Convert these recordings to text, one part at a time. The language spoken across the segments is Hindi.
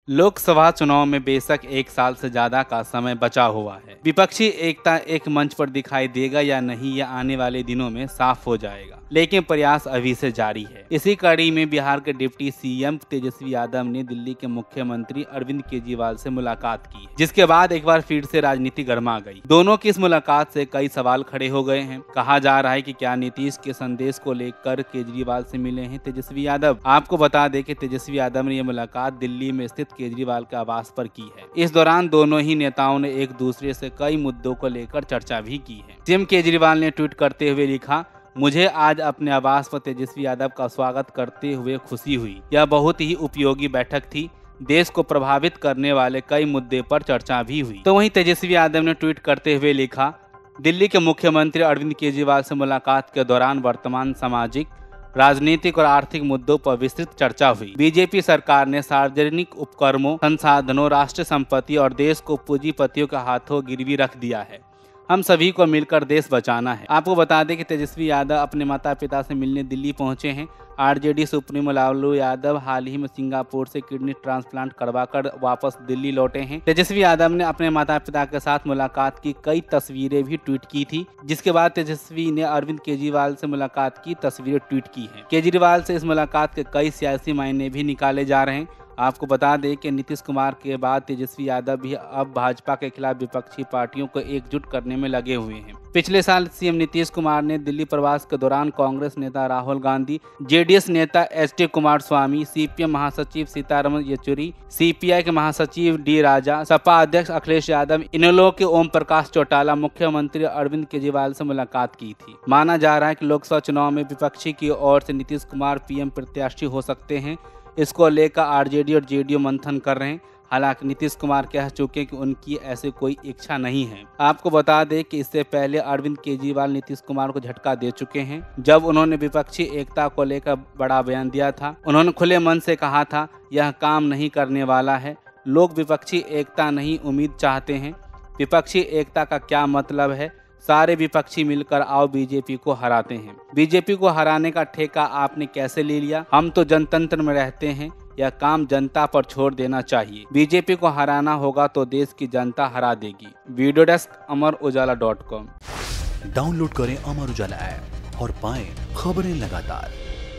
लोकसभा चुनाव में बेशक एक साल से ज्यादा का समय बचा हुआ है। विपक्षी एकता एक मंच पर दिखाई देगा या नहीं, यह आने वाले दिनों में साफ हो जाएगा, लेकिन प्रयास अभी से जारी है। इसी कड़ी में बिहार के डिप्टी सीएम तेजस्वी यादव ने दिल्ली के मुख्यमंत्री अरविंद केजरीवाल से मुलाकात की, जिसके बाद एक बार फिर से राजनीति गर्मा गई। दोनों की इस मुलाकात से कई सवाल खड़े हो गए हैं। कहा जा रहा है कि क्या नीतीश के संदेश को लेकर केजरीवाल से मिले हैं तेजस्वी यादव। आपको बता दें कि तेजस्वी यादव ने यह मुलाकात दिल्ली में स्थित केजरीवाल के आवास पर की है। इस दौरान दोनों ही नेताओं ने एक दूसरे से कई मुद्दों को लेकर चर्चा भी की है। सीएम केजरीवाल ने ट्वीट करते हुए लिखा, मुझे आज अपने आवास पर तेजस्वी यादव का स्वागत करते हुए खुशी हुई। यह बहुत ही उपयोगी बैठक थी। देश को प्रभावित करने वाले कई मुद्दे पर चर्चा भी हुई। तो वहीं तेजस्वी यादव ने ट्वीट करते हुए लिखा, दिल्ली के मुख्यमंत्री अरविंद केजरीवाल से मुलाकात के दौरान वर्तमान सामाजिक, राजनीतिक और आर्थिक मुद्दों पर विस्तृत चर्चा हुई। बीजेपी सरकार ने सार्वजनिक उपक्रमों, संसाधनों, राष्ट्रीय संपत्ति और देश को पूंजीपतियों के हाथों गिरवी रख दिया है। हम सभी को मिलकर देश बचाना है। आपको बता दें कि तेजस्वी यादव अपने माता पिता से मिलने दिल्ली पहुंचे हैं। आरजेडी सुप्रीमो लालू यादव हाल ही में सिंगापुर से किडनी ट्रांसप्लांट करवाकर वापस दिल्ली लौटे हैं। तेजस्वी यादव ने अपने माता पिता के साथ मुलाकात की कई तस्वीरें भी ट्वीट की थी, जिसके बाद तेजस्वी ने अरविंद केजरीवाल से मुलाकात की तस्वीरें ट्वीट की हैं। केजरीवाल से इस मुलाकात के कई सियासी मायने भी निकाले जा रहे हैं। आपको बता दें कि नीतीश कुमार के बाद तेजस्वी यादव भी अब भाजपा के खिलाफ विपक्षी पार्टियों को एकजुट करने में लगे हुए हैं। पिछले साल सीएम नीतीश कुमार ने दिल्ली प्रवास के दौरान कांग्रेस नेता राहुल गांधी, जेडीएस नेता एच.डी. कुमारस्वामी, सीपीएम महासचिव सीतारमण येचुरी, सीपीआई के महासचिव डी राजा, सपा अध्यक्ष अखिलेश यादव, इनेलो के ओम प्रकाश चौटाला, मुख्यमंत्री अरविंद केजरीवाल से मुलाकात की थी। माना जा रहा है कि लोकसभा चुनाव में विपक्षी की ओर से नीतीश कुमार पीएम प्रत्याशी हो सकते हैं। इसको लेकर आरजेडी और जेडीयू मंथन कर रहे हैं। हालांकि नीतीश कुमार कह चुके कि उनकी ऐसी कोई इच्छा नहीं है। आपको बता दें कि इससे पहले अरविंद केजरीवाल नीतीश कुमार को झटका दे चुके हैं, जब उन्होंने विपक्षी एकता को लेकर बड़ा बयान दिया था। उन्होंने खुले मन से कहा था, यह काम नहीं करने वाला है। लोग विपक्षी एकता नहीं उम्मीद चाहते हैं। विपक्षी एकता का क्या मतलब है? सारे विपक्षी मिलकर आओ बीजेपी को हराते हैं। बीजेपी को हराने का ठेका आपने कैसे ले लिया? हम तो जनतंत्र में रहते हैं। यह काम जनता पर छोड़ देना चाहिए। बीजेपी को हराना होगा तो देश की जनता हरा देगी। Video desk अमरउजाला.com। डाउनलोड करें अमर उजाला ऐप और पाएं खबरें लगातार।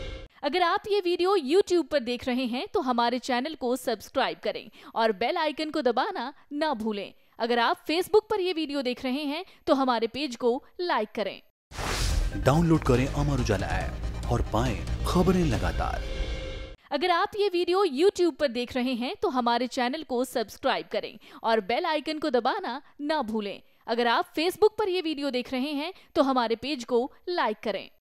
अगर आप ये वीडियो YouTube पर देख रहे हैं तो हमारे चैनल को सब्सक्राइब करें और बेल आइकन को दबाना ना भूलें। अगर आप Facebook पर ये वीडियो देख रहे हैं तो हमारे पेज को लाइक करें। डाउनलोड करें अमर उजाला ऐप और पाएं खबरें लगातार। अगर आप ये वीडियो YouTube पर देख रहे हैं तो हमारे चैनल को सब्सक्राइब करें और बेल आइकन को दबाना ना भूलें। अगर आप Facebook पर ये वीडियो देख रहे हैं तो हमारे पेज को लाइक करें।